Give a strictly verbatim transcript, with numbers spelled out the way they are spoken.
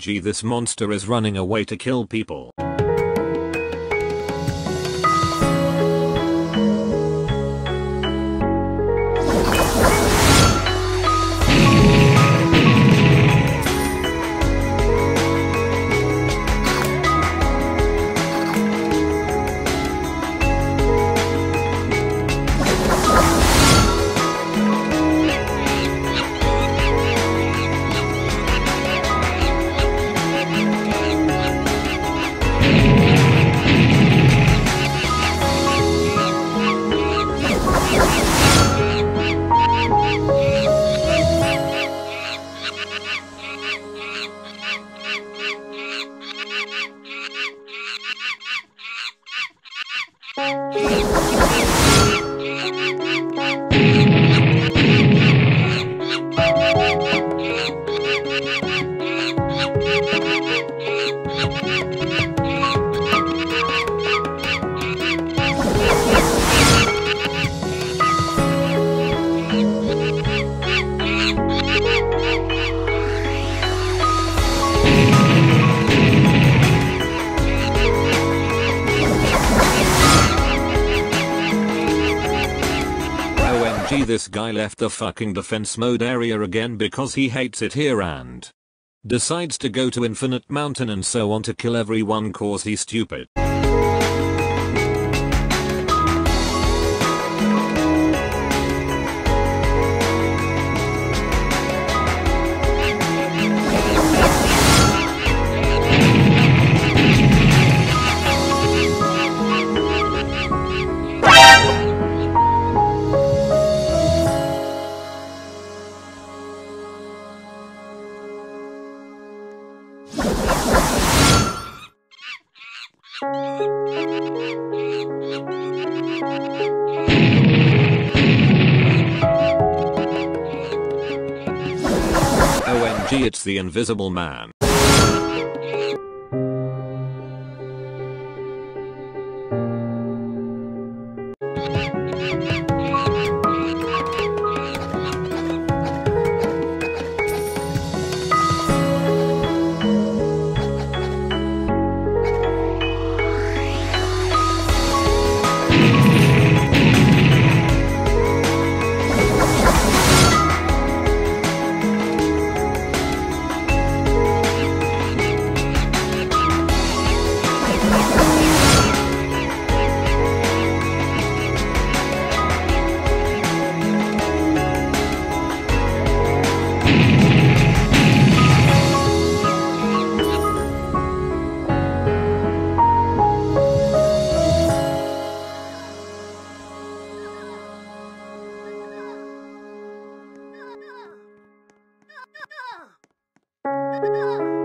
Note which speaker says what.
Speaker 1: G, this monster is running away to kill people. This guy left the fucking defense mode area again because he hates it here and decides to go to Infinite Mountain and so on to kill everyone cause he's stupid. O M G, it's the Invisible Man.
Speaker 2: No!